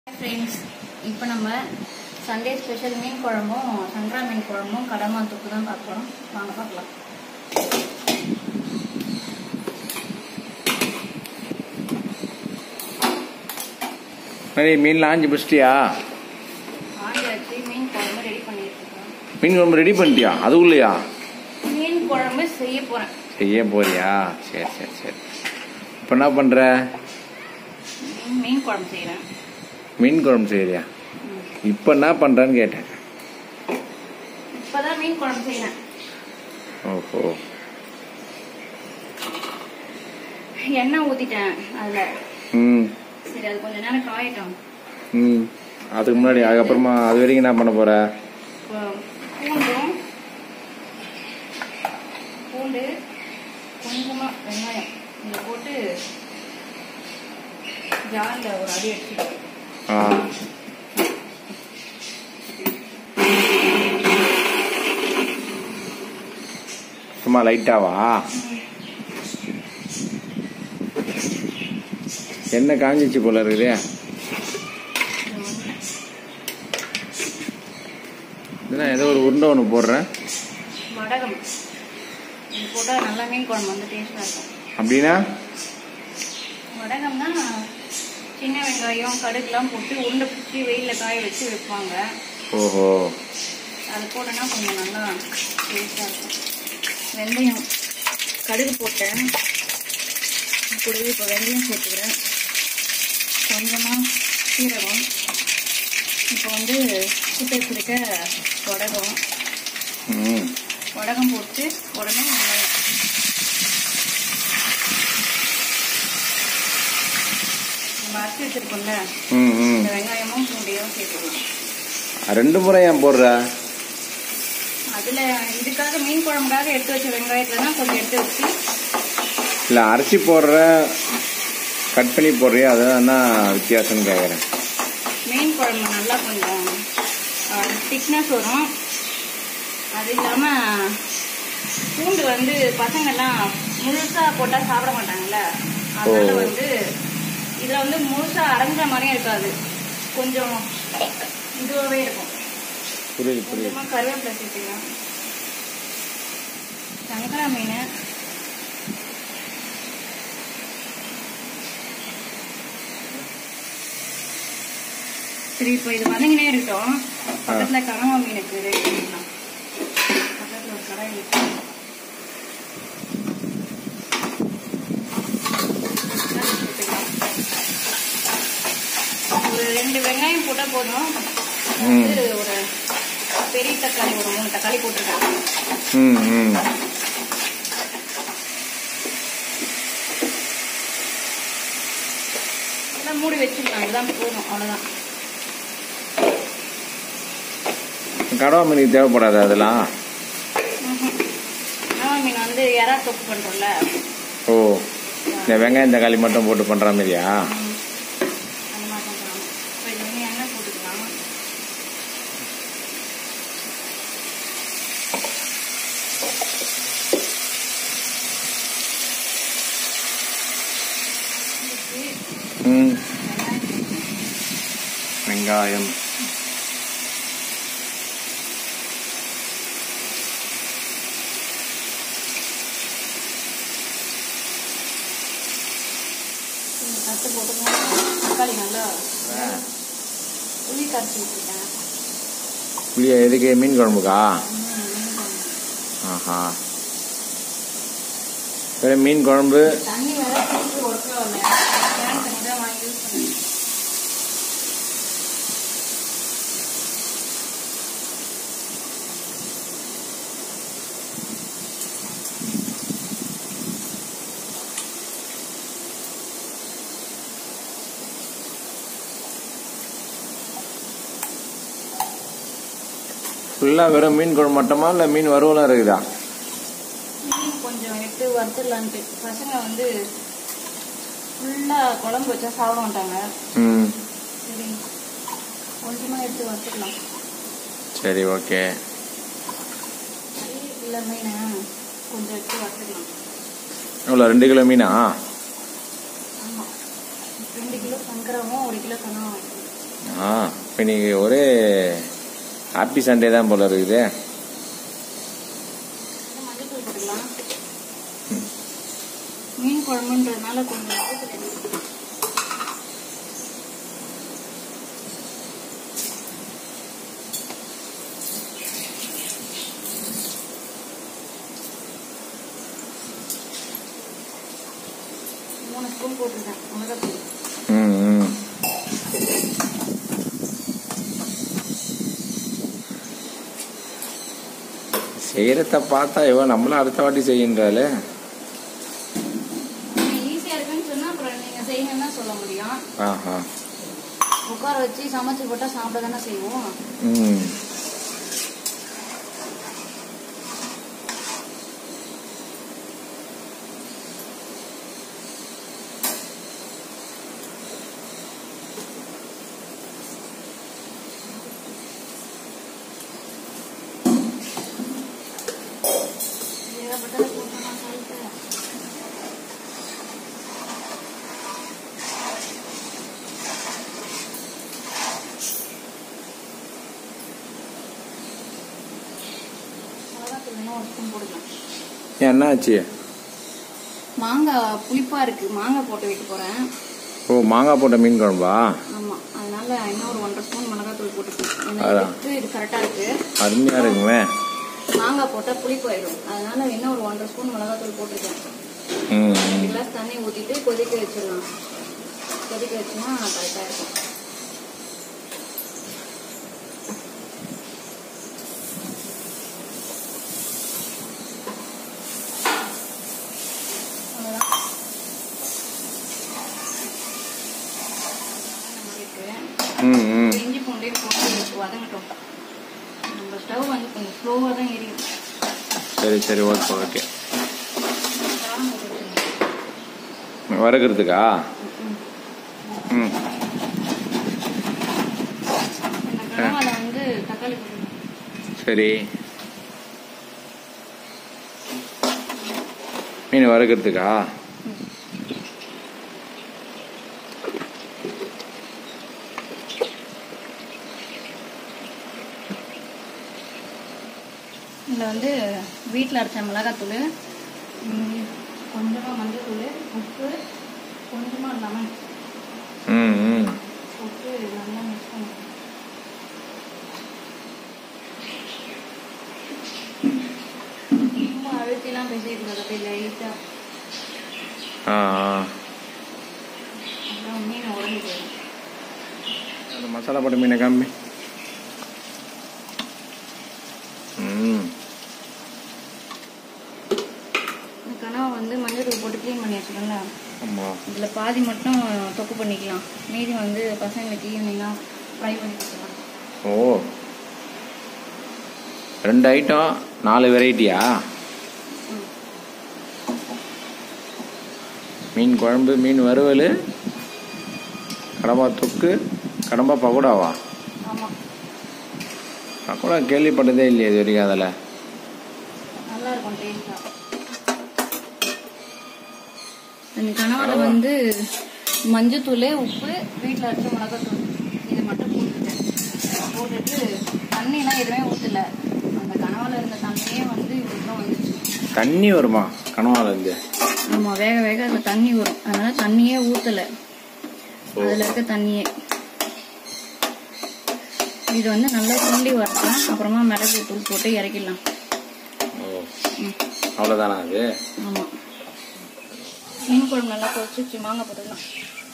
Friends இப்போ நம்ம Sunday special மீன் குழம்பும் சங்கரா மீன் குழம்பும் கடமா தொக்கு தான் பார்க்க போறோம். வாங்க பார்க்கலாம். அடே மீன் லாஞ்சி பிஸ்டியா ஆஞ்சி மீன் குழம்பு ரெடி பண்ணிருக்கோம். மீன் குழம்பு ரெடி பண்ணிட்டியா? அதுக்குள்ளயா மீன் குழம்பு செய்ய போறேன். செய்ய போறியா? சரி சரி சரி. இப்போ என்ன பண்ற? மீன் குழம்பு செய்றேன். மீன் குழம்பு செய்யறியா? இப்போ என்ன பண்றேன்னு கேட்டேன். இப்பதான் மீன் குழம்பு செய்றேன். ஓஹோ. எண்ணெய் ஊத்திட்டேன் அதுல. சரி அது கொஞ்ச நேரம் காயட்டும். அதுக்கு முன்னாடி அதுக்கப்புறமா அது வரைக்கும் என்ன பண்ண போற? பூண்டு கொஞ்சமா வெங்காயம் இதை போட்டு ஜார்ல ஒரு அடி எடுத்துக்கிட்டேன். சும்மா லைட்டாவா? என்ன காஞ்சிச்சு போல இருக்குது. ஏதோ ஒரு உருண்டை ஒன்று போடுறேன். வடகம் இது போட்டா நல்லா மீன் குழம்பு வந்து டேஸ்டா இருக்கும். அப்படின்னா வடகம்னா சின்ன வெங்காயம் கடுகுலாம் போட்டு உருண்டை பிடிச்சி வெயில காய வச்சு வைப்பாங்க. ஓஹோ. அது போட்டோன்னா கொஞ்சம் நல்லா டேஸ்டா இருக்கும். வெந்தயம் கடுகு போட்டேன். கூடவே இப்போ வெந்தயம் சேர்த்துக்கிறேன். கொஞ்சமா சீரகம். இப்போ வந்து சுட்ட வடகம் வடகம் போட்டு உடனே வெங்காயம் நம்ம அரைச்சி வச்சிருக்கோம்ல இந்த வெங்காயமும் பூண்டையும் சேர்த்துக்கலாம். 2 முறை ஏன் போடுற? அதுல இதுக்காக மீன் குழம்புக்காக எடுத்து வச்ச வெங்காயத்துலதான் கொஞ்சம் எடுத்து வச்சு இல்ல அரைச்சி போடுற கட் பண்ணி போடுறியா? அதான் வித்தியாசம்னு கேக்குறேன். மீன் குழம்பு நல்லா கொஞ்சம் திக்னஸ் வரும். அது இல்லாம பூண்டு வந்து பசங்கெல்லாம் முழுசா போட்டா சாப்பிட மாட்டாங்கல்ல. அதனால வந்து இதுல வந்து முழுசா அரைஞ்ச மாதிரியும் இருக்காது, கொஞ்சம் இதுவாகவே இருக்கும். புரியுது புரியுது. கருவேப்பிலை சேர்த்துக்கலாம். சங்கரா மீன் சரி. இப்போ இது வதங்கினே இருக்கட்டும். பக்கத்துல கனவா மீனுக்கு ரெடி பண்ணிக்கலாம். பக்கத்துல ஒரு கடாய் ஒரு 2 வெங்காயம் போட்டா போதும். ஒரு பெரிய தக்காளி ஒரு 3 தக்காளி போட்டுருக்கேன். எல்லாம் மூடி வச்சுக்கலாம். இதுதான் போதும், அவ்வளவுதான். கடவா மீனுக்கு தேவைப்படாது அதெல்லாம்? கடவா மீன் வந்து எறா தொக்கு பண்றோம்ல. ஓ, இந்த வெங்காயம் தக்காளி மட்டும் போட்டு பண்ற மாதிரியா? அந்த மாதிரி பண்றோம். இப்போ இது வந்து எண்ணெய் போட்டுக்கலாம். வெங்காயம் கட்டு போட்டு தக்காளி நல்லா புளி கரைச்சி வச்சுருக்கேன். புளியா? எதுக்கு? மீன் குழம்புக்கா? ஆஹா. வேற மீன் குழம்பு தண்ணி வேற ஒர்க் ஆகல. கேன் தண்ணி தான் வாங்கி யூஸ் பண்ணுவேன். ஃபுல்லா வெறும் மீன் குழம்பு மட்டுமா இல்ல மீன் வறுவலாம் இருக்குதா? மீன் கொஞ்சம் எடுத்து வறுத்துடலான்ட்டு. பசங்க வந்து ஃபுல்லா குழம்பு வச்சா சாப்பிட மாட்டாங்க. சரி கொஞ்சமா எடுத்து வறுத்துடலாம். சரி ஓகே. இல்லை மீனை கொஞ்சம் எடுத்து வறுத்துக்கலாம். எவ்வளோ? 2 கிலோ மீனா? ஆமாம், 2 கிலோ சங்கராவும் 1 கிலோ கனவும். இப்போ நீங்கள் ஒரே ஹாப்பி சண்டே தான் போல இருக்குது. மஞ்சள் போட்டுக்கலாம். மீன் குழம்புன்றதுனால கொஞ்சம் ஸ்பூன் போட்டிருக்கேன் மிளகாத்தூள். செய்யறத பார்த்தா இவ நம்மளும் அடுத்த வாட்டி செய்கின்றாலே. ஈஸியா இருக்குன்னு சொன்னா அப்புறம் நீங்க செய்யுங்கன்னா சொல்ல முடியும். உட்கார வச்சு சமைச்சு போட்டா சாப்பிட தானே செய்வோம். என்ன ஆச்சு? மாங்காய் புளிப்பா இருக்கு, மாங்காய் போட்டு வைக்க போறேன். ஓ, மாங்காய் போட்ட மீன் குழம்பா? ஆமா, அதனால இன்னொரு 1.5 ஸ்பூன் மிளகாத்தூள் போட்டுருக்கேன். இது கரெக்டா இருக்கு, அருமையா இருக்குமே. மாங்காய் போட்டா புளிப்பாயிடும், அதனால இன்னொரு 1.5 ஸ்பூன் மிளகாத்தூள் போட்டிருக்கேன். 2 கிளாஸ் தண்ணி ஊத்திட்டு கொதிக்க வச்சிடலாம். கொதிக்க வச்சுன்னா கரெக்டா இருக்கும். இஞ்சி பூண்டையும் போட்டு வதங்கட்டும். நம்ம ஸ்டவ் வந்து கொஞ்சம் ஸ்லோவா தான் எரியும். சரி ஓகே. வறுக்கிறதுக்கா? வந்து தக்காளி சரி. மீன் வறுக்கிறதுக்கா? இதில் வந்து வீட்டில் அரைச்ச மிளகாத்தூள், கொஞ்சமாக மஞ்சள் தூள், உப்பு, கொஞ்சமாக லெமன் போட்டு நல்லா மிக்ஸ் பண்ணி ரொம்ப அழுத்திலாம் பேசிட்டு அப்படியே லைட்டாக அப்புறம் மீன் உடஞ்சி போயிடும். மசாலா போட்ட மீனை காமி. கனவா வந்து மஞ்சள் தூள் போட்டு க்ளீன் பண்ணி வச்சுக்கோங்க. இதில் பாதி மட்டும் தொக்கு பண்ணிக்கலாம், மீதி வந்து பசங்களுக்கு ஈவினிங்காக ஃப்ரை பண்ணி வச்சுக்கலாம். ஓ, 2 ஐட்டம் 4 வெரைட்டியா? மீன் குழம்பு, மீன் வறுவல், கடம்பா தொக்கு, கடம்பா பக்கோடாவா? ஆமாம், பக்கோடா கேள்விப்பட்டதே இல்லையே இது வரைக்கும். அதில் நல்லா இருக்கும் டேஸ்ட்டாக. அந்த கனவாவில் வந்து மஞ்சத்தூள், உப்பு, வீட்டில் அரைச்ச மிளகாத்தூள் இதை மட்டும் போட்டுட்டு தண்ணிலாம் எதுவுமே ஊற்றல. அந்த கனவாவில் இருந்த தண்ணியே வந்து இவ்வளோ வந்துச்சு. தண்ணி வருமா கனவாவில் இருந்து? ஆமாம், வேக வேக அதில் தண்ணி வரும், அதனால தண்ணியே ஊற்றலை, அதில் இருக்க தண்ணியே. இது வந்து நல்லா சுண்டி வரலாம், அப்புறமா மிளகு தூள் போட்டு இறக்கிடலாம். அவ்வளோதானா அது? ஆமாம், மீன் குழம்பு நல்லா கொதிச்சு மாங்காய் போட்டுக்கலாம்.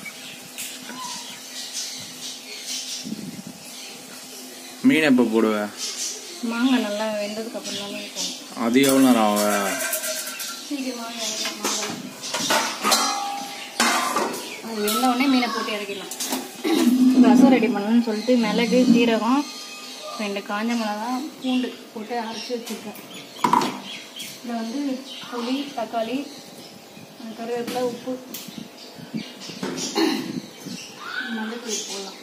மீன் எப்போ போடுவேன்? மாங்காய் நல்லா வெந்ததுக்கு அப்புறம் தான் மீன் போடும். அது எவ்வளோ நேரம் ஆகும்? சீக்கிரமாக மாங்காய் அது வெந்த உடனே மீனை போட்டு இறக்கிடலாம். ரசம் ரெடி பண்ணணும்னு சொல்லிட்டு மிளகு, சீரகம், 2 காஞ்ச மிளகா, பூண்டு போட்டு அரைச்சி வச்சுருக்கேன். இதில் வந்து புளி, தக்காளி, கருவேப்பிலை, உப்பு, மஞ்சள் போடலாம்.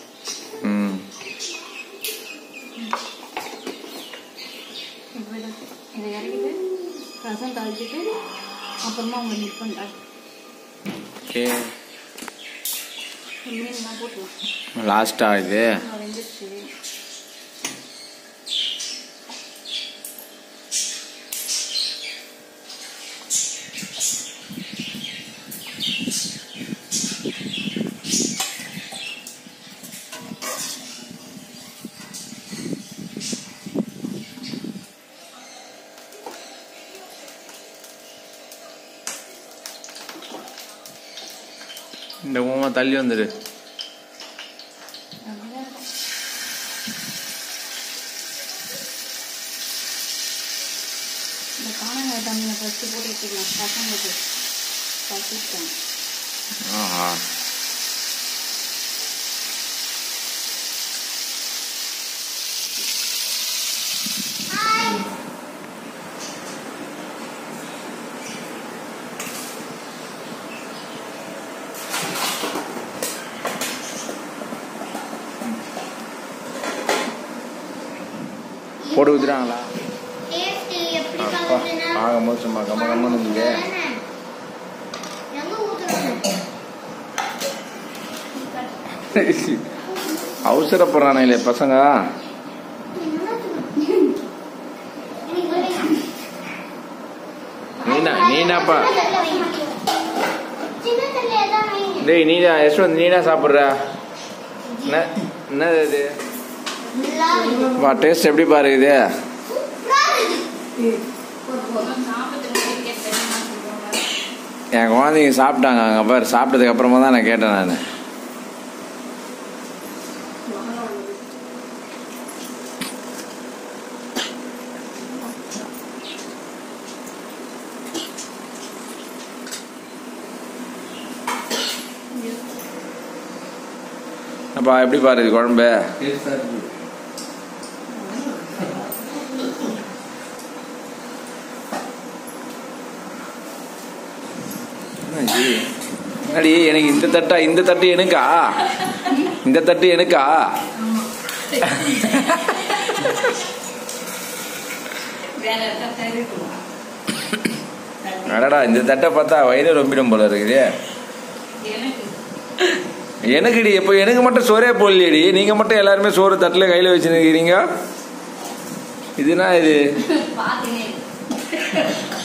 இதை இறக்கிட்டு ரசம் தாளிச்சிட்டு அப்புறமா அவங்க மிக்ஸ் பண்ணுறாங்க. மீன்லாம் போட்டுலாம். லாஸ்டா இது வெந்துருச்சு. இந்த ஊமா தள்ளி வந்துடு. இந்த காணங்காய் தண்ணியை ஃபஸ்ட்டு போட்டு வச்சுக்கலாம் பசங்களுக்கு பசிட்டேன். ஆஹா போட்டு ஊத்துறாங்களா? ஆகும்போது சும்மா கம்ம கம்மன்னு இருந்துச்சு. அவசரப்படுறானே பசங்க. நீனாப்பா டேய் நீனா யஷ்வந்த் நீனா சாப்பிட்ற என்னது இது? வா டேஸ்ட் எப்படி பாரு இது? என் குழந்தைங்க சாப்பிட்டாங்க அங்கே பாரு. சாப்பிட்டதுக்கு அப்புறமா தான் நான் கேட்டேன். நான் அப்பா எப்படி பாரு இது குழம்பு? அடி எனக்கு இந்த தட்டு எனக்கா? இந்த தட்டு எனக்கா? அடடா இந்த தட்டை பார்த்தா வயிறு ரொம்பிடும் போல இருக்குது. எனக்குடி இப்போ எனக்கு மட்டும் சோறே போடலையடி. நீங்க மட்டும் எல்லாருமே சோறு தட்டுல கையில வச்சுருக்கிறீங்க. இதுனா இது